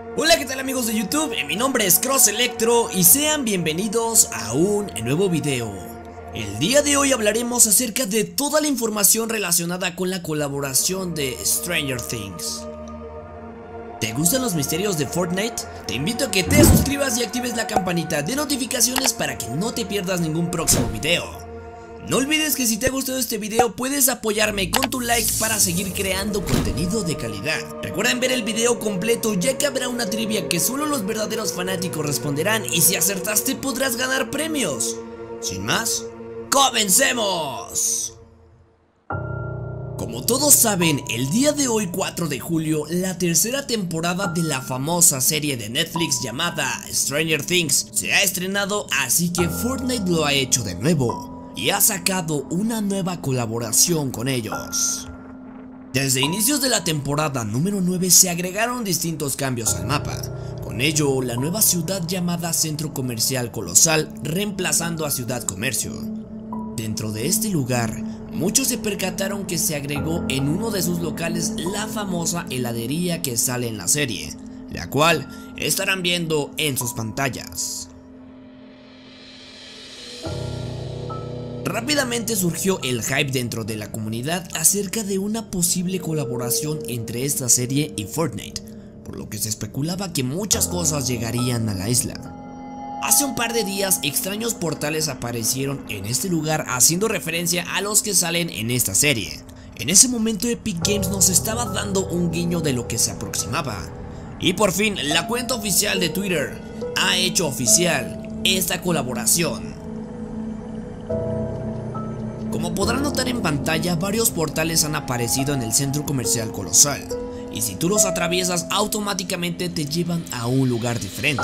Hola, ¿qué tal amigos de YouTube? Mi nombre es Cross Electro y sean bienvenidos a un nuevo video. El día de hoy hablaremos acerca de toda la información relacionada con la colaboración de Stranger Things. ¿Te gustan los misterios de Fortnite? Te invito a que te suscribas y actives la campanita de notificaciones para que no te pierdas ningún próximo video. No olvides que si te ha gustado este video puedes apoyarme con tu like para seguir creando contenido de calidad. Recuerden ver el video completo ya que habrá una trivia que solo los verdaderos fanáticos responderán y si acertaste podrás ganar premios. Sin más, ¡comencemos! Como todos saben, el día de hoy 4 de julio, la tercera temporada de la famosa serie de Netflix llamada Stranger Things se ha estrenado, así que Fortnite lo ha hecho de nuevo y ha sacado una nueva colaboración con ellos. Desde inicios de la temporada número 9 se agregaron distintos cambios al mapa, con ello la nueva ciudad llamada Centro Comercial Colosal reemplazando a Ciudad Comercio. Dentro de este lugar, muchos se percataron que se agregó en uno de sus locales la famosa heladería que sale en la serie, la cual estarán viendo en sus pantallas. Rápidamente surgió el hype dentro de la comunidad acerca de una posible colaboración entre esta serie y Fortnite, por lo que se especulaba que muchas cosas llegarían a la isla. Hace un par de días extraños portales aparecieron en este lugar haciendo referencia a los que salen en esta serie. En ese momento Epic Games nos estaba dando un guiño de lo que se aproximaba. Y por fin la cuenta oficial de Twitter ha hecho oficial esta colaboración. Como podrán notar en pantalla, varios portales han aparecido en el Centro Comercial Colosal, y si tú los atraviesas automáticamente te llevan a un lugar diferente.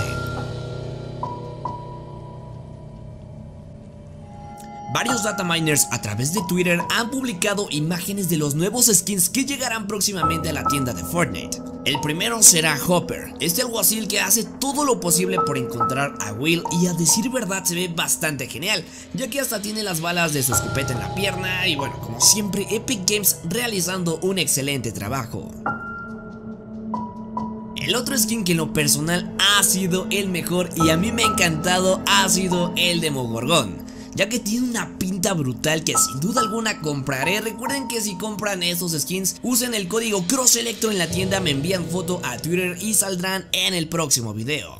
Varios dataminers a través de Twitter han publicado imágenes de los nuevos skins que llegarán próximamente a la tienda de Fortnite. El primero será Hopper, este alguacil que hace todo lo posible por encontrar a Will y a decir verdad se ve bastante genial, ya que hasta tiene las balas de su escopeta en la pierna y bueno, como siempre Epic Games realizando un excelente trabajo. El otro skin que en lo personal ha sido el mejor y a mí me ha encantado ha sido el Demogorgon, ya que tiene una pinta brutal que sin duda alguna compraré. Recuerden que si compran estos skins, usen el código CrossElectro en la tienda, me envían foto a Twitter y saldrán en el próximo video.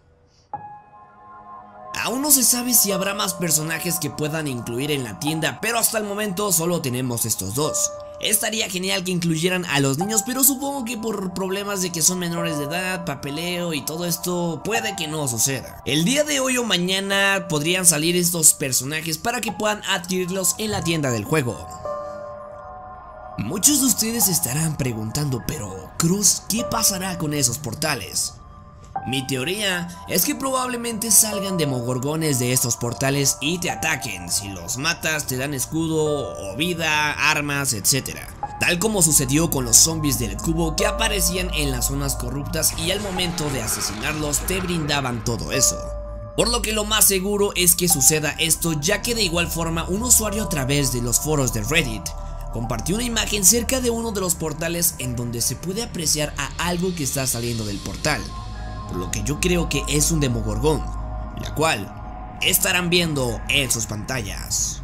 Aún no se sabe si habrá más personajes que puedan incluir en la tienda, pero hasta el momento solo tenemos estos dos. Estaría genial que incluyeran a los niños, pero supongo que por problemas de que son menores de edad, papeleo y todo esto, puede que no suceda. El día de hoy o mañana podrían salir estos personajes para que puedan adquirirlos en la tienda del juego. Muchos de ustedes estarán preguntando, pero Cruz, ¿qué pasará con esos portales? Mi teoría es que probablemente salgan demogorgones de estos portales y te ataquen. Si los matas te dan escudo o vida, armas, etc. Tal como sucedió con los zombies del cubo que aparecían en las zonas corruptas y al momento de asesinarlos te brindaban todo eso. Por lo que lo más seguro es que suceda esto, ya que de igual forma un usuario a través de los foros de Reddit compartió una imagen cerca de uno de los portales en donde se puede apreciar a algo que está saliendo del portal. Por lo que yo creo que es un Demogorgon, la cual estarán viendo en sus pantallas.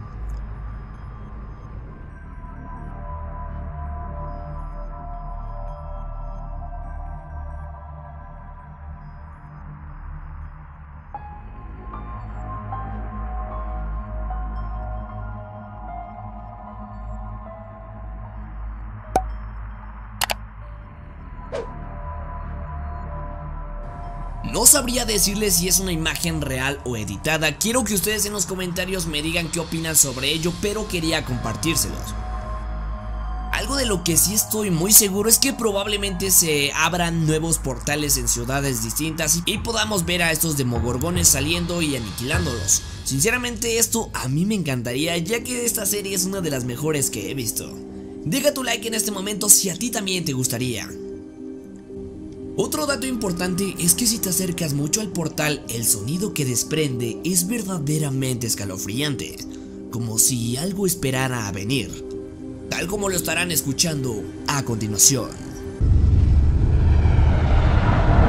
No sabría decirles si es una imagen real o editada, quiero que ustedes en los comentarios me digan qué opinan sobre ello, pero quería compartírselos. Algo de lo que sí estoy muy seguro es que probablemente se abran nuevos portales en ciudades distintas y podamos ver a estos demogorgones saliendo y aniquilándolos. Sinceramente esto a mí me encantaría, ya que esta serie es una de las mejores que he visto. Deja tu like en este momento si a ti también te gustaría. Otro dato importante es que si te acercas mucho al portal, el sonido que desprende es verdaderamente escalofriante, como si algo esperara a venir, tal como lo estarán escuchando a continuación.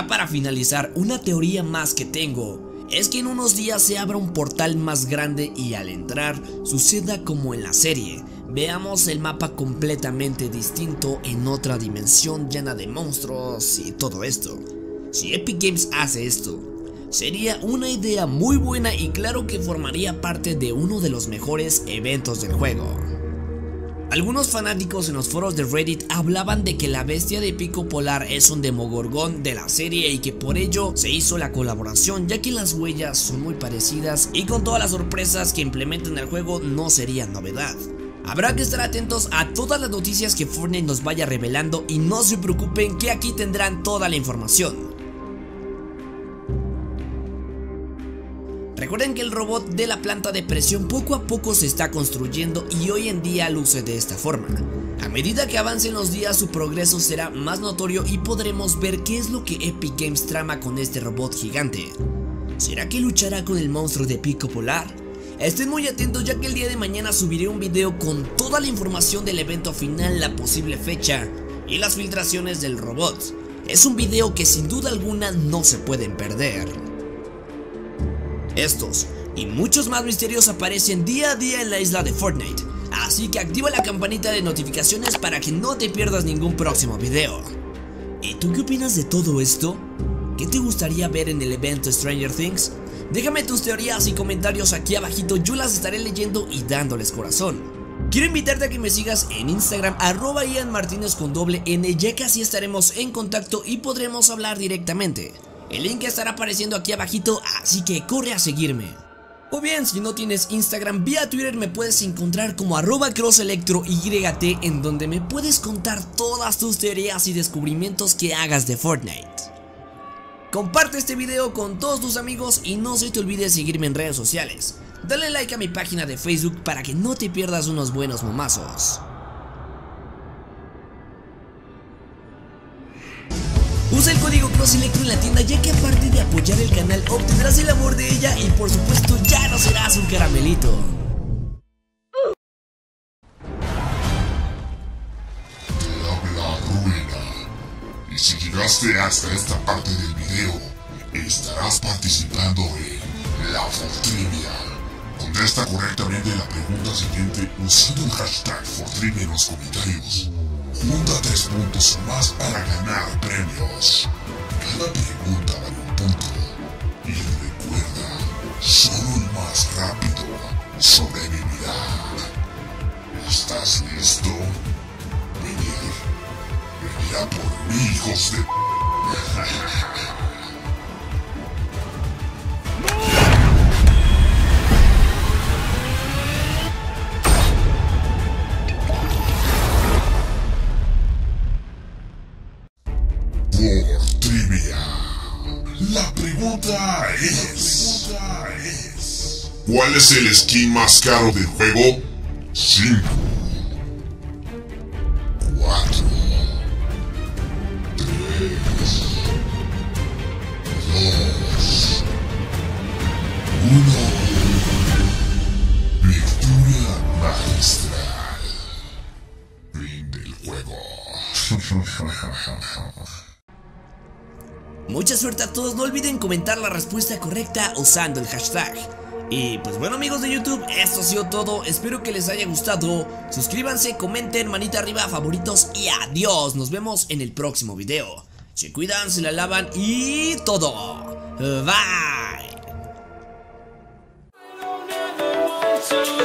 para finalizar, una teoría más que tengo es que en unos días se abra un portal más grande y al entrar suceda como en la serie. Veamos el mapa completamente distinto en otra dimensión llena de monstruos y todo esto. Si Epic Games hace esto, sería una idea muy buena y claro que formaría parte de uno de los mejores eventos del juego. Algunos fanáticos en los foros de Reddit hablaban de que la bestia de Pico Polar es un Demogorgón de la serie y que por ello se hizo la colaboración, ya que las huellas son muy parecidas y con todas las sorpresas que implementan el juego no sería novedad. Habrá que estar atentos a todas las noticias que Fortnite nos vaya revelando y no se preocupen que aquí tendrán toda la información. Recuerden que el robot de la planta de presión poco a poco se está construyendo y hoy en día luce de esta forma. A medida que avancen los días su progreso será más notorio y podremos ver qué es lo que Epic Games trama con este robot gigante. ¿Será que luchará con el monstruo de Pico Polar? Estén muy atentos ya que el día de mañana subiré un video con toda la información del evento final, la posible fecha y las filtraciones del robot. Es un video que sin duda alguna no se pueden perder. Estos y muchos más misterios aparecen día a día en la isla de Fortnite, así que activa la campanita de notificaciones para que no te pierdas ningún próximo video. ¿Y tú qué opinas de todo esto? ¿Qué te gustaría ver en el evento Stranger Things? Déjame tus teorías y comentarios aquí abajito, yo las estaré leyendo y dándoles corazón. Quiero invitarte a que me sigas en Instagram @IanMartinez con doble N, ya que así estaremos en contacto y podremos hablar directamente. El link estará apareciendo aquí abajito, así que corre a seguirme. O bien, si no tienes Instagram, vía Twitter me puedes encontrar como @crosselectroyt, en donde me puedes contar todas tus teorías y descubrimientos que hagas de Fortnite. Comparte este video con todos tus amigos y no se te olvide seguirme en redes sociales. Dale like a mi página de Facebook para que no te pierdas unos buenos momazos. Usa el código CrossElectro en la tienda, ya que aparte de apoyar el canal obtendrás el amor de ella y por supuesto ya no serás un caramelito. Te habla Ruina, y si llegaste hasta esta parte del video, estarás participando en la Fortrivia. Contesta correctamente la pregunta siguiente usando el hashtag Fortrivia en los comentarios. Junta 3 puntos más para ganar premios. Cada pregunta vale un punto. Y recuerda, solo el más rápido sobrevivirá. ¿Estás listo? Venirá por mí, hijos de... Fortrivia. La pregunta es... ¿cuál es el skin más caro del juego? 5, 4, 3, 2, 1. Victoria magistral. Fin del juego. Mucha suerte a todos, no olviden comentar la respuesta correcta usando el hashtag. Y pues bueno amigos de YouTube, esto ha sido todo, espero que les haya gustado. Suscríbanse, comenten, manita arriba, favoritos y adiós. Nos vemos en el próximo video. Se cuidan, se la lavan y todo. Bye.